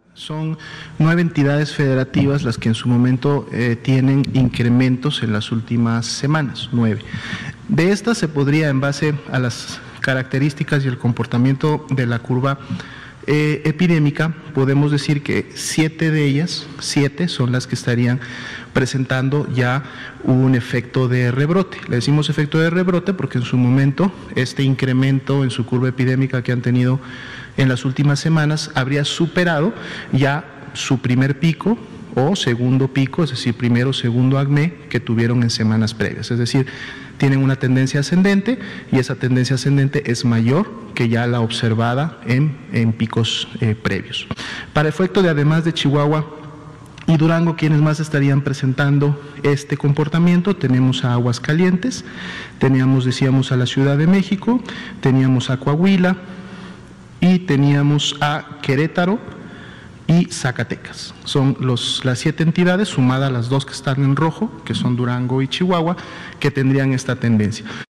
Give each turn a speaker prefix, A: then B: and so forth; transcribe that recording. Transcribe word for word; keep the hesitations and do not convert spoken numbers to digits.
A: Son nueve entidades federativas las que en su momento eh, tienen incrementos en las últimas semanas, nueve. De estas se podría, en base a las características y el comportamiento de la curva eh, epidémica, podemos decir que siete de ellas, siete son las que estarían presentando ya un efecto de rebrote. Le decimos efecto de rebrote porque en su momento este incremento en su curva epidémica que han tenido en las últimas semanas habría superado ya su primer pico o segundo pico, es decir, primero o segundo acme que tuvieron en semanas previas. Es decir, tienen una tendencia ascendente y esa tendencia ascendente es mayor que ya la observada en, en picos eh, previos. Para efecto de, además de Chihuahua y Durango, quienes más estarían presentando este comportamiento, tenemos a Aguascalientes, teníamos, decíamos, a la Ciudad de México, teníamos a Coahuila y teníamos a Querétaro y Zacatecas. Son los, las siete entidades, sumadas a las dos que están en rojo, que son Durango y Chihuahua, que tendrían esta tendencia.